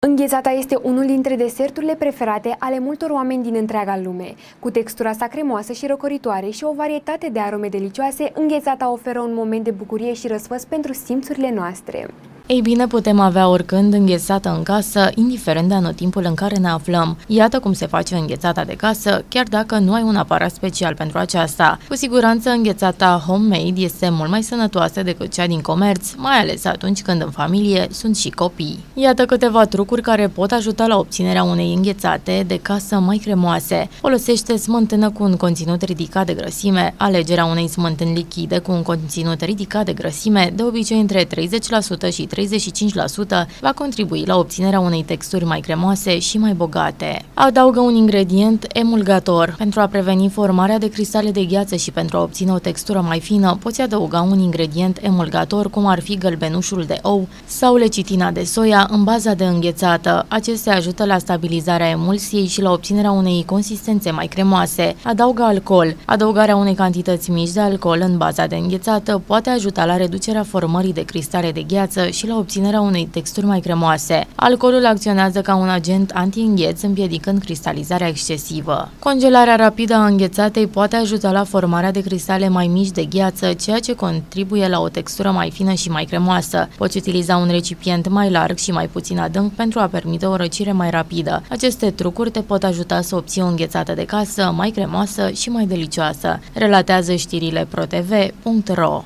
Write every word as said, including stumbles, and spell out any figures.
Înghețata este unul dintre deserturile preferate ale multor oameni din întreaga lume. Cu textura sa cremoasă și răcoritoare și o varietate de arome delicioase, înghețata oferă un moment de bucurie și răsfăț pentru simțurile noastre. Ei bine, putem avea oricând înghețată în casă, indiferent de anotimpul în care ne aflăm. Iată cum se face înghețata de casă, chiar dacă nu ai un aparat special pentru aceasta. Cu siguranță, înghețata homemade este mult mai sănătoasă decât cea din comerț, mai ales atunci când în familie sunt și copii. Iată câteva trucuri care pot ajuta la obținerea unei înghețate de casă mai cremoase. Folosește smântână cu un conținut ridicat de grăsime. Alegerea unei smântâni lichide cu un conținut ridicat de grăsime, de obicei între treizeci la sută și treizeci și cinci la sută, va contribui la obținerea unei texturi mai cremoase și mai bogate. Adaugă un ingredient emulgator. Pentru a preveni formarea de cristale de gheață și pentru a obține o textură mai fină, poți adăuga un ingredient emulgator, cum ar fi gălbenușul de ou sau lecitina de soia în baza de înghețată. Acestea ajută la stabilizarea emulsiei și la obținerea unei consistențe mai cremoase. Adaugă alcool. Adăugarea unei cantități mici de alcool în baza de înghețată poate ajuta la reducerea formării de cristale de gheață și la obținerea unei texturi mai cremoase. Alcoolul acționează ca un agent anti-îngheț, împiedicând cristalizarea excesivă. Congelarea rapidă a înghețatei poate ajuta la formarea de cristale mai mici de gheață, ceea ce contribuie la o textură mai fină și mai cremoasă. Poți utiliza un recipient mai larg și mai puțin adânc pentru a permite o răcire mai rapidă. Aceste trucuri te pot ajuta să obții o înghețată de casă mai cremoasă și mai delicioasă. Relatează știrile pro t v punct ro.